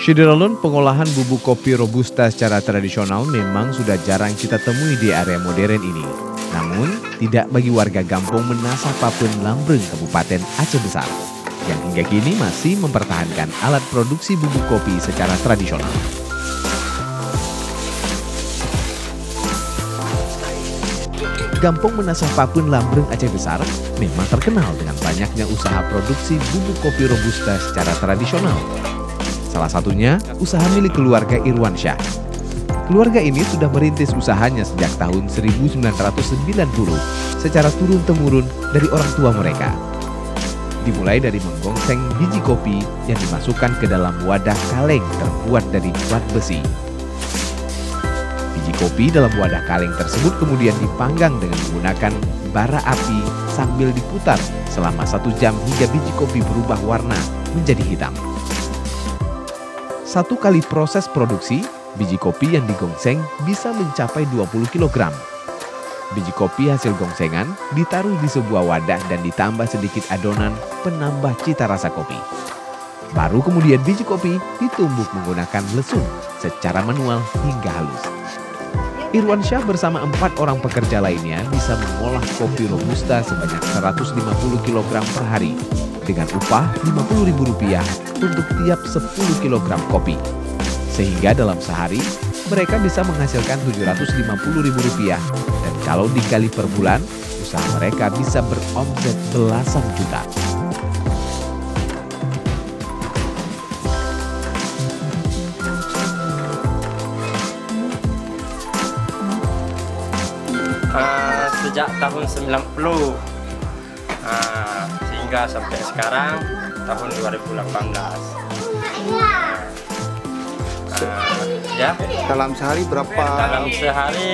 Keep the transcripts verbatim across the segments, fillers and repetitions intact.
Syederalun, pengolahan bubuk kopi Robusta secara tradisional memang sudah jarang kita temui di area modern ini. Namun, tidak bagi warga Gampong Menasah Papun Lambreng, Kabupaten Aceh Besar, yang hingga kini masih mempertahankan alat produksi bubuk kopi secara tradisional. Gampong Menasah Papun Lambreng, Aceh Besar memang terkenal dengan banyaknya usaha produksi bubuk kopi Robusta secara tradisional. Salah satunya usaha milik keluarga Irwansyah. Keluarga ini sudah merintis usahanya sejak tahun seribu sembilan ratus sembilan puluh secara turun-temurun dari orang tua mereka. Dimulai dari menggongseng biji kopi yang dimasukkan ke dalam wadah kaleng terbuat dari plat besi. Biji kopi dalam wadah kaleng tersebut kemudian dipanggang dengan menggunakan bara api sambil diputar selama satu jam hingga biji kopi berubah warna menjadi hitam. Satu kali proses produksi, biji kopi yang digongseng bisa mencapai dua puluh kilogram. Biji kopi hasil gongsengan ditaruh di sebuah wadah dan ditambah sedikit adonan penambah cita rasa kopi. Baru kemudian biji kopi ditumbuk menggunakan lesung secara manual hingga halus. Irwansyah bersama empat orang pekerja lainnya bisa mengolah kopi Robusta sebanyak seratus lima puluh kilogram per hari dengan upah lima puluh ribu rupiah untuk tiap sepuluh kilogram kopi. Sehingga dalam sehari mereka bisa menghasilkan tujuh ratus lima puluh ribu rupiah, dan kalau dikali per bulan usaha mereka bisa beromset belasan juta. Uh, sejak tahun sembilan puluh uh, sehingga sampai sekarang tahun dua ribu delapan belas. Uh, ya. Dalam sehari berapa? Dalam sehari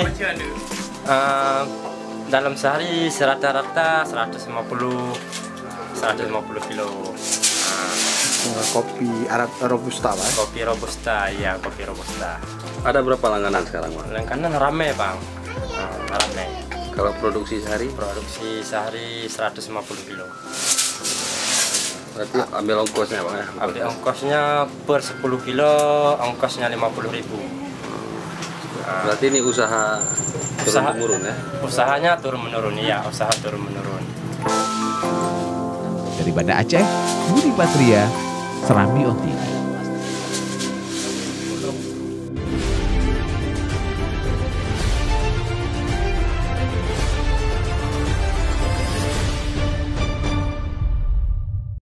uh, dalam sehari rata-rata seratus lima puluh kilo. Uh, kopi Arab Robusta, Pak. Kopi Robusta, ya kopi Robusta. Ada berapa langganan sekarang, Pak? Langganan rame, Bang. Uh, rame. Kalau produksi sehari? Produksi sehari seratus lima puluh kilo. Berarti ambil ongkosnya, Bang, ya? Ambil ongkosnya per sepuluh kilo, ongkosnya lima puluh ribu. Berarti ini usaha turun-temurun, ya? Usahanya turun-menurun, iya, usaha turun-menurun. Dari Banda Aceh, Budi Patria, Serambi On T V.